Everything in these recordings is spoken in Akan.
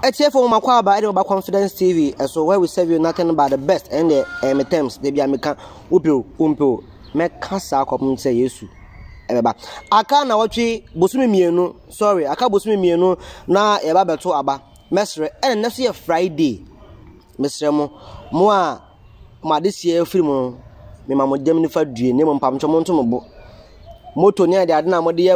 for Makwaba, I about Confidence TV, and so where we serve you nothing but the best and the terms. They be a meka umpo make kasa kopum say yesu. Aka na watchi bosumi mienu, sorry, aka bosumi mienu na eba beto aba. Mesre, and next year Friday. Mesre mo a ma this year film me ma mo dem fa due ne mo pam chomo ntomo bo. Moto ni ade ade na mo de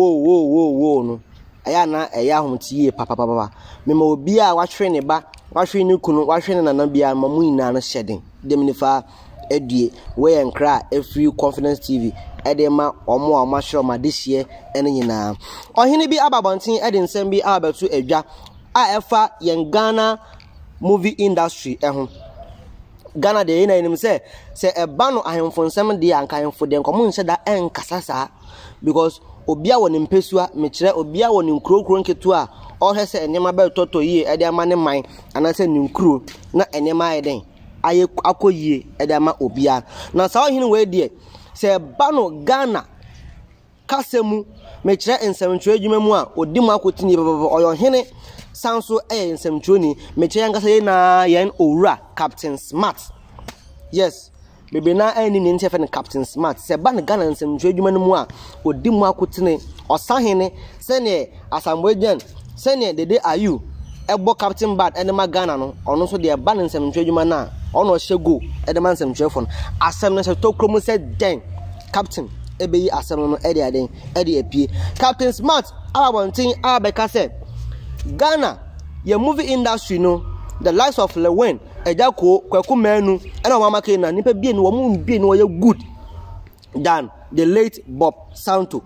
wo no. Aya na eya homtie papa mema obi a wahwe ne ba wahwe ne kunu wahwe ne nana bia mamu ina no hyeden dem ne fa adue we enkra every Confidence TV ede ma omo a mahwe ma dehye ene nyina ohene bi ababonten ede nsem bi abatu adwa a efa yen Ghana movie industry eho Ghana de ina enim se eba no ahemfo nsem de anka ahemfo de nkomo nhyɛ da enkasasa because obia woni mpesua mekire obia woni nkrokro nketu a ohese enema ba toto yie ede ama ne man anase nkro na enema eden aye akoyie ede ama obia na sa ohene we die se ba no Ghana kasemu mekire nsɛmtwe adwuma mu a odimu akotini baba oyo hene sanso nsɛmtwe ni mekire yankasa ye na yen owura Captain Smart. Yes, bebe na ani ni ntefe ne Captain Smart se ba ne Ghana nsɛmtwe adwuma no mu a odimu akotini osahene se ne asamboagyan se ne dede ayu ebo Captain Bad enema Ghana no ono so de ba ne nsɛmtwe adwuma na ono hyego edema nsɛmtwe fo no asɛm no se tokrom se den Captain ebeyi asɛm no ede aden ede apie Captain Smart abontin abeka se Ghana ye movie industry no the likes of Lewin ejako kwaku manu ena mama ke na nipa bie no wo mu bie no ye good than the late Bob Santo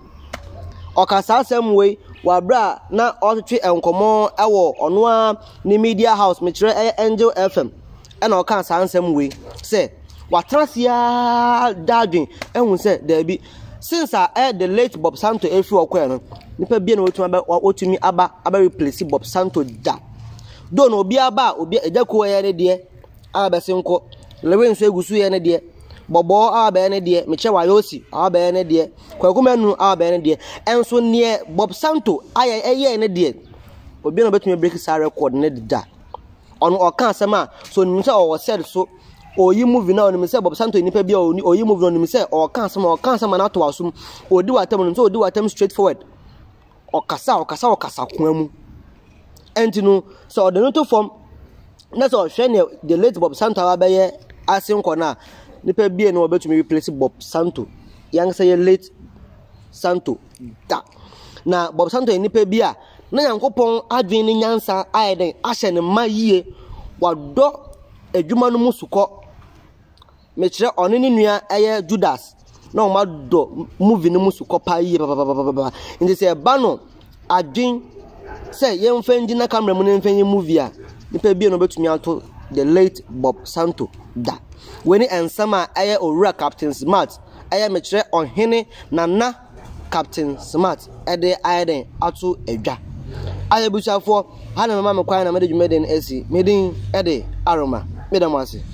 okasa asem we wabra na otwe enkomo ewo ono a ni media house mekire Angel FM ena okasa ansem we say watrasia dadwin ehun say there be since the late Bob Santo efi okwa no nipa bie no otumi aba replace Bob Santo da do no obi aba obi ejako ye ne de abesenko lewen so egusu ye ne de bobo aba ne de meche wayosi aba ne de kwakumanu aba ne de enso ne Bob Santo aye ne de obi no betumi break sa record ne da ono oka asema so nim se o said so oyi movie na nim se Bob Santo nipa bia oyi movie no nim se oka asema na to asum odi watam no so odi watam straightforward okasa kwamu entinu so the no to form na so hwe the late Bob Santo abaye asenko na nipa bia no obetumi replace Bob Santo yang say late Santo da na Bob Santo nipa bia na yankopon adwen ni nyansa ayeden ahye ne mayie wado adwuma no musuko mekire one ne nua eye Judas na o ma do movie no musuko pa yie baba ndi se ba no adwen say yemfa ngina camera mu nemfa movie a nipa bia no betumi ato the late Bob Santo da weni ensama aye owura Captain Smart aye mekire ohene nana Captain Smart ede ayeden ato adwa aye buchafo hana mama me kwan na mede dwumeden asi medin ede aroma medamase